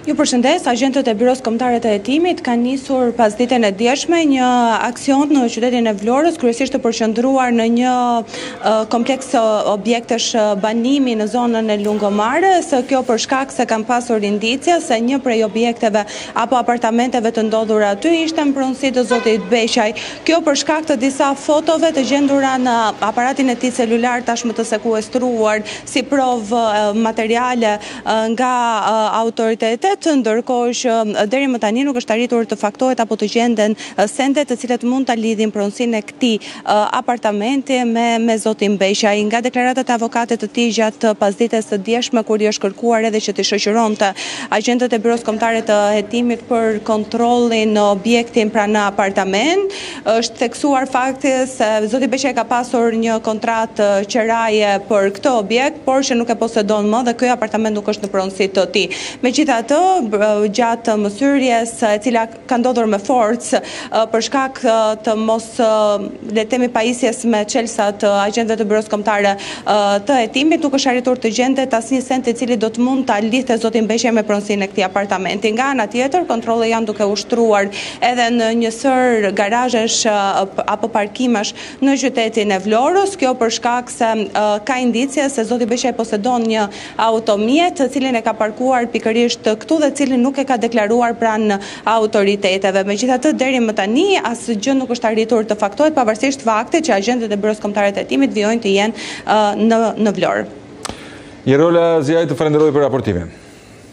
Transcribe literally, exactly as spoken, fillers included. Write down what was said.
Ju përshëndes, agentët e Byros Kombëtare të Hetimit kanë nisur pas ditën e djeshme një aksion në qytetin e Vlorës, kryesisht të përqendruar në një uh, kompleks objektesh banimi në zonën e Lungomarës. Kjo për shkak se kanë pasur indicia se një prej objekteve apo apartamenteve të ndodhura aty ishte në pronësi të zotit Beqaj. Kjo për shkak të disa fotove të gjendura në aparatin e tij celular tashmë të sekuestruar si provë uh, materiale uh, nga uh, autoritetet. Ndërkohë që deri më tani nuk është arritur të faktohet apo të gjenden sende të cilat mund ta lidhin pronësinë e këtij apartamenti me me zotin Beqaj. Nga deklaratat e avokatit të tij gjatë pasdites së djeshme, kur i është kërkuar edhe që të shoqëronte agentët e Byros Kombëtare të Hetimit për kontrollin në objektin pranë apartament, është theksuar fakti se zoti Beqaj ka pasur një kontratë qeraje për këtë objekt, por që nuk e posedon më dhe ky apartament nuk është në pronësi të tij. Megjithatë, gjatë mësyrjes e cila ka ndodhur me forcë për shkak të mos le të themi pajisjes me çelësat të agentëve të Byros Kombëtare të Hetimit, nuk është arritur të gjendet asnjë send i cili do të mund ta lidhte zotin Beqaj me pronësinë e këtij apartamenti. Nga ana tjetër, kontrollet janë duke ushtruar edhe në një sër garazhesh apo parkimesh në qytetin e Vlorës. Kjo për shkak se ka indicie se zoti Beqaj posedon një automjet të cilin e ka parkuar pikërisht këtu dhe cilin nuk e ka deklaruar pranë autoriteteve. Megjithatë, deri më tani asgjë nuk është arritur të faktohet, pavarësisht faktit që agentët e Byros Kombëtare të Hetimit vijojnë të jenë uh, në në Vlorë. Jerola Ziaj, të falenderoj për raportimin.